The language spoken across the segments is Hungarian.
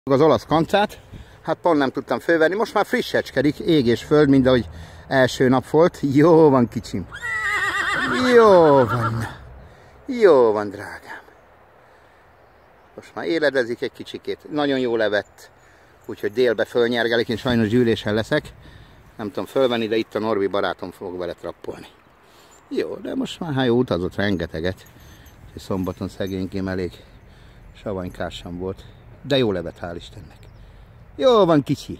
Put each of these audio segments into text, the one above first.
Az olasz kancát, hát pont nem tudtam fölvenni, most már frissecskedik, ég és föld, mint ahogy első nap volt. Jó van, kicsim. Jó van. Jó van, drágám. Most már éledezik egy kicsikét. Nagyon jó levett, úgyhogy délbe fölnyergelik, én sajnos gyűlésen leszek. Nem tudom fölvenni, de itt a Norbi barátom fog vele trappolni. Jó, de most már hát jó, utazott rengeteget. És szombaton szegénykém elég savanykásan volt. De jó levet, hál' Istennek. Jó van, kicsi.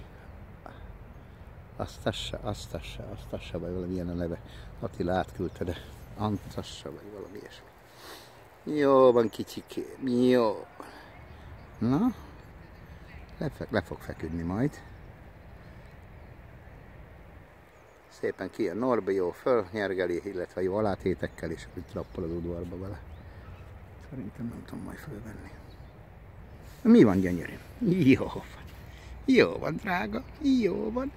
Aztassa, vagy valami ilyen a neve. Attila átküldte, de Antassa, vagy valami ilyesmi. Jó van, kicsikém, jó. Na, le fog feküdni majd. Szépen kijön Norbi, jó fölnyergeli, illetve jó alátétekkel, és úgy trappol az udvarba vele. Szerintem nem tudom majd fölvenni. Mi van, gyönyörű? Jó van. Jó van, drága. Jó van.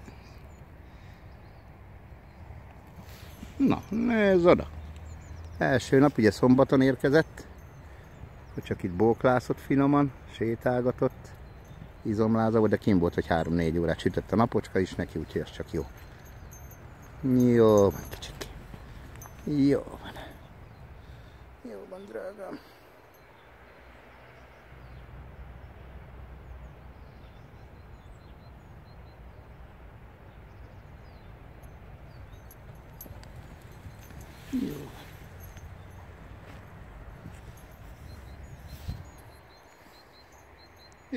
Na, ez oda. Első nap, ugye szombaton érkezett. Csak itt bóklászott finoman, sétálgatott. Izomláza volt, de kim volt, hogy 3-4 órát sütött a napocska is neki, úgyhogy ez csak jó. Jó van, kicsik. Jó van. Jó van, drágám. Jó.